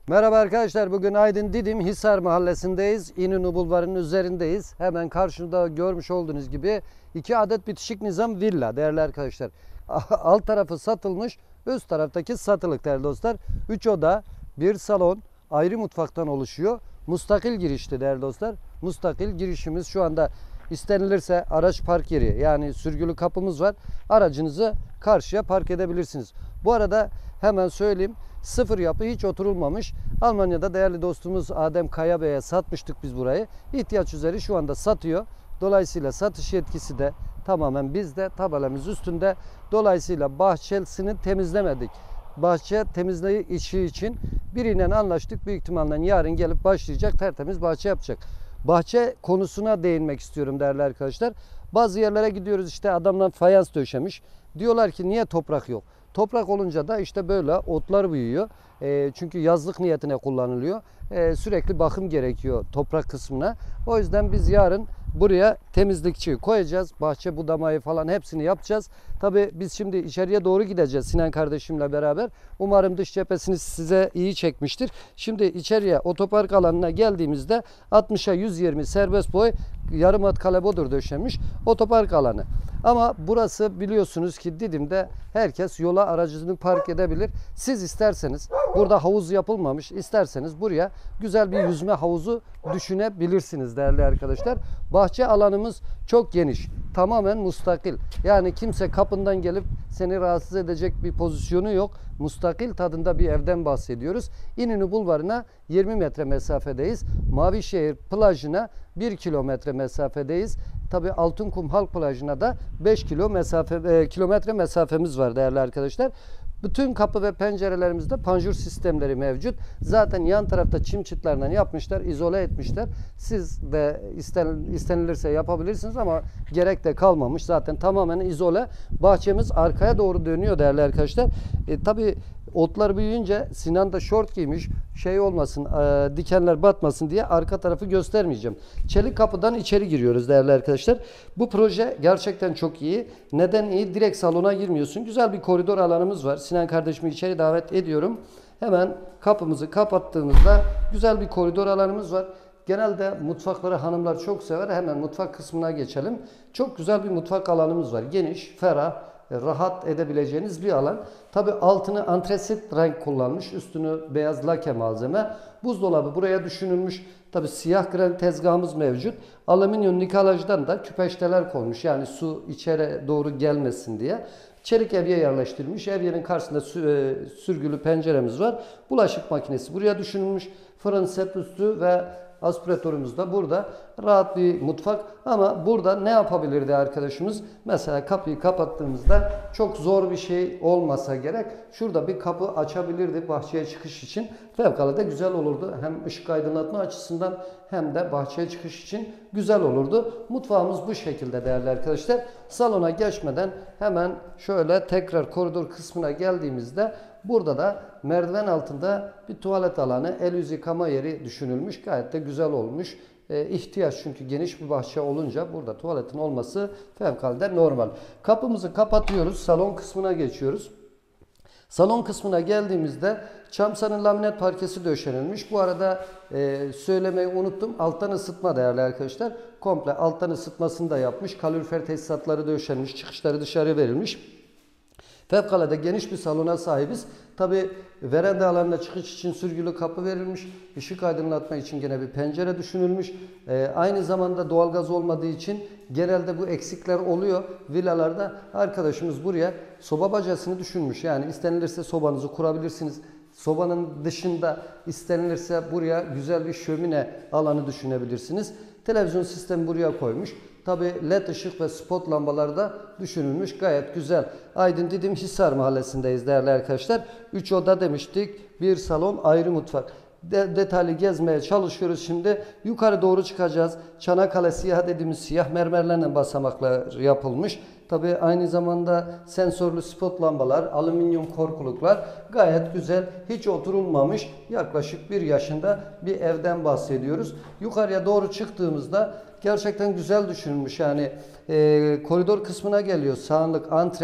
Merhaba arkadaşlar, bugün Aydın Didim Hisar Mahallesi'ndeyiz. İnönü Bulvarı'nın üzerindeyiz. Hemen karşımda görmüş olduğunuz gibi 2 adet bitişik nizam villa değerli arkadaşlar. Alt tarafı satılmış, üst taraftaki satılık değerli dostlar. 3 oda, 1 salon, ayrı mutfaktan oluşuyor. Mustakil girişli değerli dostlar. Mustakil girişimiz şu anda istenilirse araç park yeri, yani sürgülü kapımız var. Aracınızı karşıya park edebilirsiniz. Bu arada hemen söyleyeyim, sıfır yapı, hiç oturulmamış. Almanya'da değerli dostumuz Adem Kaya Bey'e satmıştık biz burayı. İhtiyaç üzere şu anda satıyor. Dolayısıyla satış yetkisi de tamamen bizde, tabelamız üstünde. Dolayısıyla bahçesini temizlemedik. Bahçe temizliği işi için biriyle anlaştık. Büyük ihtimalle yarın gelip başlayacak, tertemiz bahçe yapacak. Bahçe konusuna değinmek istiyorum değerli arkadaşlar. Bazı yerlere gidiyoruz, işte adamlar fayans döşemiş. Diyorlar ki niye toprak yok? Toprak olunca da işte böyle otlar büyüyor. Çünkü yazlık niyetine kullanılıyor. Sürekli bakım gerekiyor toprak kısmına. O yüzden biz yarın buraya temizlikçi koyacağız. Bahçe budamayı falan hepsini yapacağız. Tabii biz şimdi içeriye doğru gideceğiz Sinan kardeşimle beraber. Umarım dış cephesini size iyi çekmiştir. Şimdi içeriye otopark alanına geldiğimizde 60'a 120 serbest boy yarım at kalebodur döşemiş otopark alanı. Ama burası biliyorsunuz ki Didim'de herkes yola aracını park edebilir. Siz isterseniz, burada havuz yapılmamış, isterseniz buraya güzel bir yüzme havuzu düşünebilirsiniz değerli arkadaşlar. Bahçe alanımız çok geniş. Tamamen mustakil. Yani kimse kapından gelip seni rahatsız edecek bir pozisyonu yok. Mustakil tadında bir evden bahsediyoruz. İnönü Bulvarı'na 20 metre mesafedeyiz. Mavişehir plajına 1 kilometre mesafedeyiz. Tabii Altınkum Halk Plajı'na da 5 kilometre mesafemiz var değerli arkadaşlar. Bütün kapı ve pencerelerimizde panjur sistemleri mevcut. Zaten yan tarafta çim çıtlarından yapmışlar, izole etmişler. Siz de istenilirse yapabilirsiniz ama gerek de kalmamış. Zaten tamamen izole. Bahçemiz arkaya doğru dönüyor değerli arkadaşlar. Tabii otlar büyüyünce Sinan da şort giymiş. Şey olmasın, dikenler batmasın diye arka tarafı göstermeyeceğim. Çelik kapıdan içeri giriyoruz değerli arkadaşlar. Bu proje gerçekten çok iyi. Neden iyi? Direkt salona girmiyorsun. Güzel bir koridor alanımız var. Sinan kardeşimi içeri davet ediyorum. Hemen kapımızı kapattığımızda güzel bir koridor alanımız var. Genelde mutfakları hanımlar çok sever. Hemen mutfak kısmına geçelim. Çok güzel bir mutfak alanımız var. Geniş, ferah, rahat edebileceğiniz bir alan. Tabi altını antresit renk kullanmış. Üstünü beyaz lake malzeme. Buzdolabı buraya düşünülmüş. Tabi siyah granit tezgahımız mevcut. Alüminyum nikelajdan da küpeşteler konmuş. Yani su içeri doğru gelmesin diye. Çelik evye yerleştirilmiş. Evyenin karşısında sürgülü penceremiz var. Bulaşık makinesi buraya düşünülmüş. Fırın set üstü ve aspiratörümüz de burada. Rahat bir mutfak ama burada ne yapabilirdi arkadaşımız? Mesela kapıyı kapattığımızda çok zor bir şey olmasa gerek. Şurada bir kapı açabilirdi bahçeye çıkış için. Fevkalade güzel olurdu. Hem ışık aydınlatma açısından hem de bahçeye çıkış için güzel olurdu. Mutfağımız bu şekilde değerli arkadaşlar. Salona geçmeden hemen şöyle tekrar koridor kısmına geldiğimizde burada da merdiven altında bir tuvalet alanı, el yüz yıkama yeri düşünülmüş. Gayet de güzel olmuş. İhtiyaç, çünkü geniş bir bahçe olunca burada tuvaletin olması fevkalade normal. Kapımızı kapatıyoruz. Salon kısmına geçiyoruz. Salon kısmına geldiğimizde çam laminat parkesi döşenilmiş. Bu arada söylemeyi unuttum. Alttan ısıtma değerli arkadaşlar. Komple alttan ısıtmasını da yapmış. Kalorifer tesisatları döşenmiş. Çıkışları dışarı verilmiş. Fevkalade geniş bir salona sahibiz. Tabi veranda alanına çıkış için sürgülü kapı verilmiş. Işık aydınlatma için gene bir pencere düşünülmüş. Aynı zamanda doğalgaz olmadığı için genelde bu eksikler oluyor villalarda. Arkadaşımız buraya soba bacasını düşünmüş. Yani istenilirse sobanızı kurabilirsiniz. Sobanın dışında istenilirse buraya güzel bir şömine alanı düşünebilirsiniz. Televizyon sistemi buraya koymuş. Tabi led ışık ve spot lambalar da düşünülmüş. Gayet güzel. Aydın Didim Hisar Mahallesi'ndeyiz değerli arkadaşlar. 3 oda demiştik. 1 salon, ayrı mutfak. Detaylı gezmeye çalışıyoruz şimdi. Yukarı doğru çıkacağız. Çanakkale siyah dediğimiz siyah mermerlerle basamaklar yapılmış. Tabi aynı zamanda sensörlü spot lambalar, alüminyum korkuluklar gayet güzel. Hiç oturulmamış, yaklaşık 1 yaşında bir evden bahsediyoruz. Yukarıya doğru çıktığımızda gerçekten güzel düşünülmüş. Yani koridor kısmına geliyor. Sağlık antre.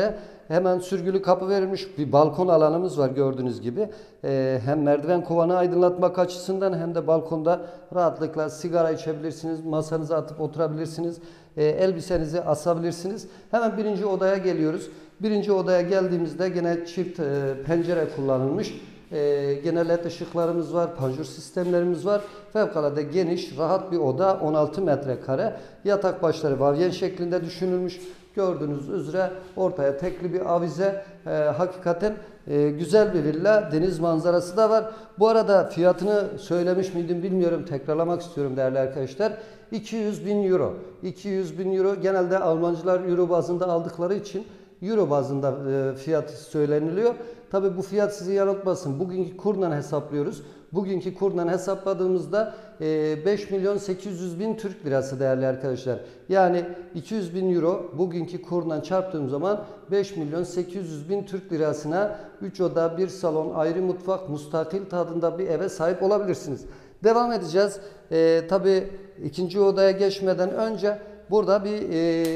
Hemen sürgülü kapı verilmiş, bir balkon alanımız var gördüğünüz gibi. Hem merdiven kovanı aydınlatmak açısından hem de balkonda rahatlıkla sigara içebilirsiniz, masanıza atıp oturabilirsiniz, elbisenizi asabilirsiniz. Hemen birinci odaya geliyoruz. Birinci odaya geldiğimizde gene çift pencere kullanılmış. Gene led ışıklarımız var, panjur sistemlerimiz var. Fevkalade geniş, rahat bir oda, 16 metrekare. Yatak başları vavyen şeklinde düşünülmüş. Gördüğünüz üzere ortaya tekli bir avize. Hakikaten güzel bir villa, deniz manzarası da var. Bu arada fiyatını söylemiş miydim bilmiyorum, tekrarlamak istiyorum değerli arkadaşlar. 200.000 euro. 200.000 euro, genelde Almancılar euro bazında aldıkları için euro bazında fiyat söyleniliyor. Tabi bu fiyat sizi yanıltmasın. Bugünkü kurla hesaplıyoruz. Bugünkü kurla hesapladığımızda 5.800.000 Türk lirası değerli arkadaşlar. Yani 200.000 euro bugünkü kurla çarptığım zaman 5.800.000 Türk lirasına 3 oda, 1 salon, ayrı mutfak, müstakil tadında bir eve sahip olabilirsiniz. Devam edeceğiz. Tabi ikinci odaya geçmeden önce burada bir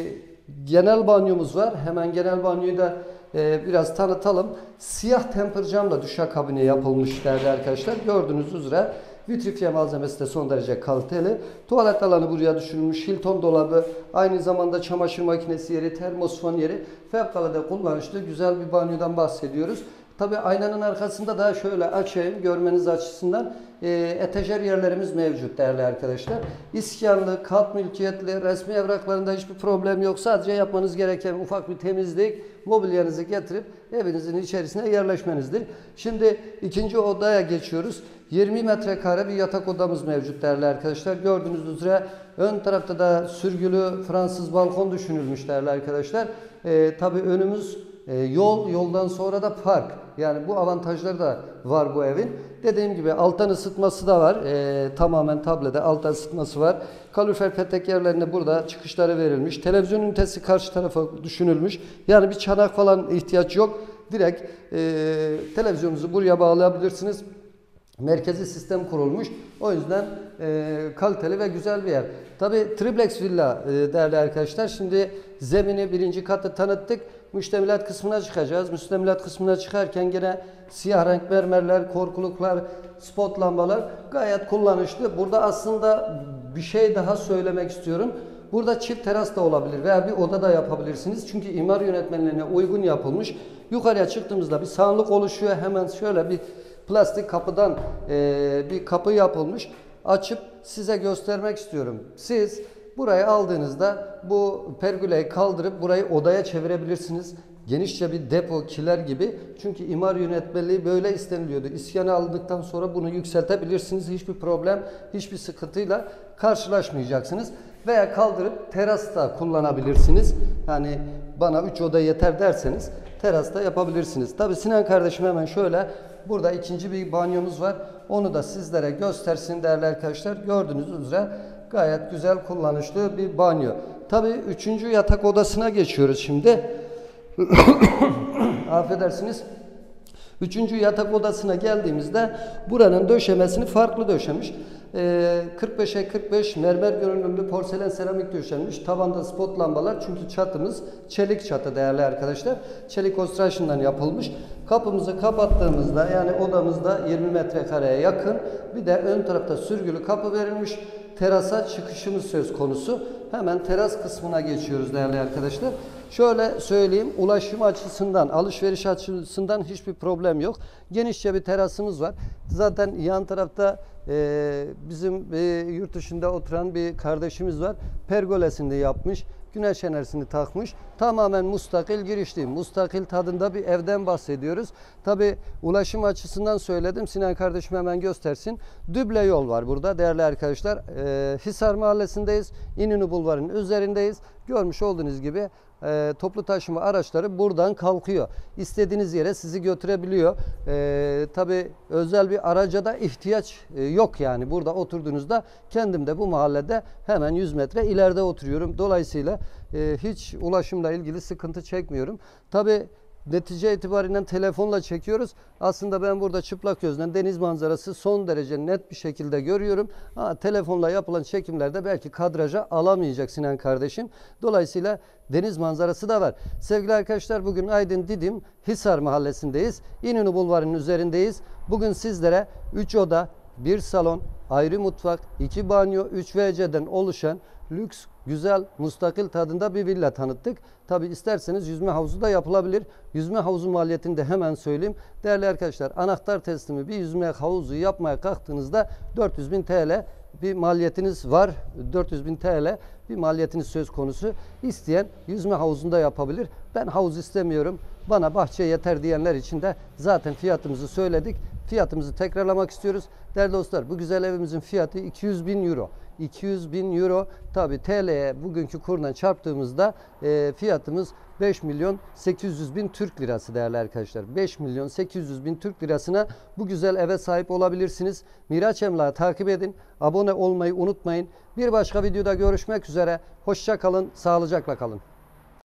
genel banyomuz var. Hemen genel banyoyu da biraz tanıtalım. Siyah temper camla duşakabine yapılmış değerli arkadaşlar. Gördüğünüz üzere vitrifiye malzemesi de son derece kaliteli. Tuvalet alanı buraya düşünülmüş. Hilton dolabı, aynı zamanda çamaşır makinesi yeri, termosfon yeri. Fevkalade kullanışlı güzel bir banyodan bahsediyoruz. Tabi aynanın arkasında da şöyle açayım görmeniz açısından etajer yerlerimiz mevcut değerli arkadaşlar. İskanlı, kalt mülkiyetli, resmi evraklarında hiçbir problem yok. Sadece yapmanız gereken ufak bir temizlik, mobilyanızı getirip evinizin içerisine yerleşmenizdir. Şimdi ikinci odaya geçiyoruz. 20 metrekare bir yatak odamız mevcut değerli arkadaşlar. Gördüğünüz üzere ön tarafta da sürgülü Fransız balkon düşünülmş değerli arkadaşlar. Tabi önümüz yoldan sonra da park. Yani bu avantajları da var bu evin. Dediğim gibi alttan ısıtması da var. Tamamen tablede alttan ısıtması var. Kalorifer petek yerlerine burada çıkışları verilmiş. Televizyon ünitesi karşı tarafa düşünülmüş. Yani bir çanak falan ihtiyaç yok. Direkt televizyonunuzu buraya bağlayabilirsiniz. Merkezi sistem kurulmuş. O yüzden kaliteli ve güzel bir yer. Tabi triplex villa değerli arkadaşlar. Şimdi zemini birinci katı tanıttık. Müştemilat kısmına çıkacağız. Müştemilat kısmına çıkarken gene siyah renk mermerler, korkuluklar, spot lambalar gayet kullanışlı. Burada aslında bir şey daha söylemek istiyorum. Burada çift teras da olabilir veya bir oda da yapabilirsiniz. Çünkü imar yönetmenliğine uygun yapılmış. Yukarıya çıktığımızda bir sağlık oluşuyor. Hemen şöyle bir plastik kapıdan bir kapı yapılmış. Açıp size göstermek istiyorum. Siz burayı aldığınızda bu pergüleyi kaldırıp burayı odaya çevirebilirsiniz. Genişçe bir depo, kiler gibi. Çünkü imar yönetmeliği böyle isteniliyordu. İskanı aldıktan sonra bunu yükseltebilirsiniz. Hiçbir problem, hiçbir sıkıntıyla karşılaşmayacaksınız. Veya kaldırıp terasta kullanabilirsiniz. Yani bana 3 oda yeter derseniz terasta yapabilirsiniz. Tabi Sinan kardeşim hemen şöyle burada ikinci bir banyomuz var. Onu da sizlere göstersin değerli arkadaşlar. Gördüğünüz üzere gayet güzel kullanışlı bir banyo. Tabi üçüncü yatak odasına geçiyoruz şimdi. Affedersiniz. Üçüncü yatak odasına geldiğimizde buranın döşemesini farklı döşemiş. 45'e 45 mermer görünümlü porselen seramik döşenmiş. Tavanda spot lambalar, çünkü çatımız çelik çatı değerli arkadaşlar. Çelik construction'dan yapılmış. Kapımızı kapattığımızda yani odamızda 20 metrekareye yakın bir de ön tarafta sürgülü kapı verilmiş. Terasa çıkışımız söz konusu. Hemen teras kısmına geçiyoruz değerli arkadaşlar. Şöyle söyleyeyim, ulaşım açısından, alışveriş açısından hiçbir problem yok. Genişçe bir terasımız var. Zaten yan tarafta bizim yurt dışında oturan bir kardeşimiz var. Pergolesini de yapmış. Güneş enerjisini takmış. Tamamen mustakil girişli, mustakil tadında bir evden bahsediyoruz. Tabi ulaşım açısından söyledim. Sinan kardeşim hemen göstersin. Düble yol var burada değerli arkadaşlar. Hisar Mahallesi'ndeyiz. İnönü Bulvarı'nın üzerindeyiz. Görmüş olduğunuz gibi toplu taşıma araçları buradan kalkıyor. İstediğiniz yere sizi götürebiliyor. Tabi özel bir araca da ihtiyaç yok yani. Burada oturduğunuzda kendim de bu mahallede hemen 100 metre ileride oturuyorum. Dolayısıyla hiç ulaşımla ilgili sıkıntı çekmiyorum. Tabi netice itibariyle telefonla çekiyoruz. Aslında ben burada çıplak gözden deniz manzarası son derece net bir şekilde görüyorum. Telefonla yapılan çekimlerde belki kadraja alamayacak Sinan kardeşim. Dolayısıyla deniz manzarası da var. Sevgili arkadaşlar, bugün Aydın Didim Hisar Mahallesi'ndeyiz. İnönü Bulvarı'nın üzerindeyiz. Bugün sizlere 3 oda, 1 salon, ayrı mutfak, 2 banyo, 3 WC'den oluşan lüks, güzel, müstakil tadında bir villa tanıttık. Tabi isterseniz yüzme havuzu da yapılabilir. Yüzme havuzu maliyetini de hemen söyleyeyim. Değerli arkadaşlar, anahtar teslimi bir yüzme havuzu yapmaya kalktığınızda 400.000 TL bir maliyetiniz var. 400.000 TL bir maliyetiniz söz konusu. İsteyen yüzme havuzunda yapabilir. Ben havuz istemiyorum, bana bahçe yeter diyenler için de zaten fiyatımızı söyledik. Fiyatımızı tekrarlamak istiyoruz. Değerli dostlar, bu güzel evimizin fiyatı 200.000 euro. 200.000 euro. Tabi TL'ye bugünkü kurdan çarptığımızda fiyatımız 5.800.000 Türk lirası değerli arkadaşlar. 5.800.000 Türk lirasına bu güzel eve sahip olabilirsiniz. Miraç Emlak'ı takip edin. Abone olmayı unutmayın. Bir başka videoda görüşmek üzere. Hoşça kalın, sağlıcakla kalın.